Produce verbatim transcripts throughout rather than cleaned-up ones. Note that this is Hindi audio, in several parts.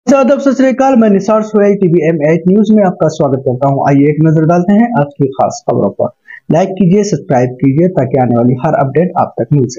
आदाब सत श्री अकाल, मैं Nisar Suhail TV M eight news में आपका स्वागत करता हूं। आइए एक नजर डालते हैं आज की खास खबरों पर। लाइक कीजिए, सब्सक्राइब कीजिए ताकि आने वाली हर अपडेट आप तक मिल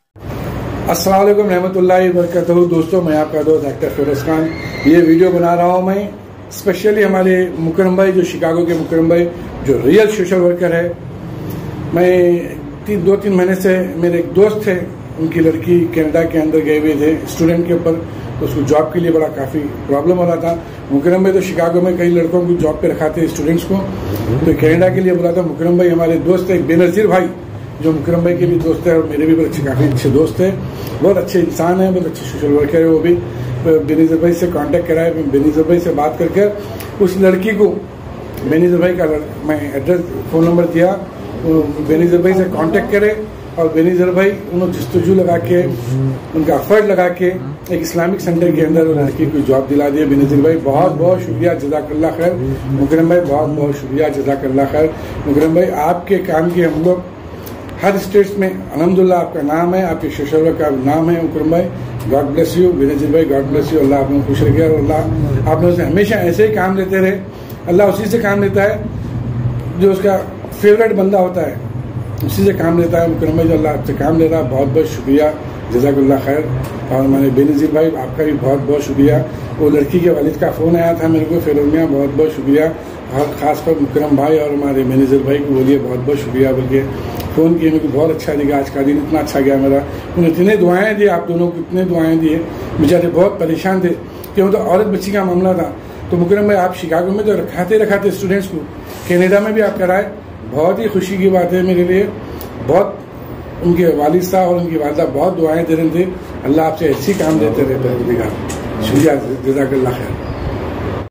सके। अस्सलाम वालेकुम रहमतुल्लाहि वबरकातुहू। दोस्तों, मैं आपका दोस्त डॉक्टर फिरोज खान। ये वीडियो बना रहा हूं मैं स्पेशली हमारे मुकरम भाई, जो शिकागो के मुकरम भाई, जो रियल सोशल वर्कर है। मैं तीन दो तीन महीने से मेरे एक दोस्त थे, उनकी लड़की कनाडा के अंदर गए हुए थे स्टूडेंट के ऊपर, तो उसको जॉब के लिए बड़ा काफ़ी प्रॉब्लम हो रहा था। मुकरम भाई तो शिकागो में कई लड़कों को जॉब पे रखाते स्टूडेंट्स को, तो कनाडा के लिए बोला था। मुकरम भाई हमारे दोस्त है, बेनज़ीर भाई, जो मुकरम भाई के भी दोस्त है और मेरे भी अच्छे काफ़ी अच्छे दोस्त हैं, बहुत अच्छे इंसान हैं, बहुत अच्छे सोशल वर्कर है वो भी। बेनज़ीर भाई से कांटेक्ट कराया, बेनज़ीर भाई से बात करके उस लड़की को, बेनज़ीर भाई का मैं एड्रेस फ़ोन नंबर दिया, बेनज़ीर भाई से कांटेक्ट करे और बेनज़ीर भाई उन्होंने जस्तजू लगा के, उनका एफर्ट लगा के एक इस्लामिक सेंटर के अंदर लड़की को जॉब दिला दिया। बेनज़ीर भाई बहुत बहुत शुक्रिया, जज़ाकल्लाह खैर। मुकरम भाई बहुत बहुत शुक्रिया, जज़ाकल्लाह खैर। मुकरम भाई आपके काम की हम लोग हर स्टेट्स में अल्हम्दुलिल्लाह आपका नाम है, आपके सोशल वर्क का नाम है। मुकरम भाई गॉड ब्लेस यू, बेनज़ीर भाई गॉड ब्लेस यू। अल्लाह आपको खुश रखे और अल्लाह आप लोगों से हमेशा ऐसे ही काम लेते रहे। अल्लाह उसी से काम लेता है जो उसका फेवरेट बंदा होता है, उसी से काम लेता है। मुकरम भाई जो अल्लाह आपसे काम ले रहा है, बहुत बहुत शुक्रिया, जज़ाकल्लाह खैर। और हमारे बेनज़ीर भाई आपका भी बहुत बहुत शुक्रिया। वो लड़की के वालिद का फ़ोन आया था मेरे को, फिरोज मियाँ, बहुत बहुत शुक्रिया। और ख़ासकर मुकरम भाई और हमारे बेनज़ीर भाई को बोलिए बहुत बहुत शुक्रिया, बल्कि फ़ोन किए मेरे को बहुत अच्छा लगा। आज का दिन इतना अच्छा गया मेरा, उन्हें इतने दुआएँ दी, आप दोनों को इतने दुआएँ दिए। बेचारे बहुत परेशान थे क्यों, तो औरत बच्ची का मामला था। तो मुकरम भाई आप शिकागो में तो रखाते रखाते स्टूडेंट्स को, कनाडा में भी आप कराए, बहुत ही खुशी की बात है मेरे लिए। बहुत उनके वालिद साहब और उनकी वालिदा बहुत दुआएं दे रहे थे। अल्लाह आपसे ऐसी काम देते रहते हैं। शुक्रिया, जज़ाकल्लाह खैर।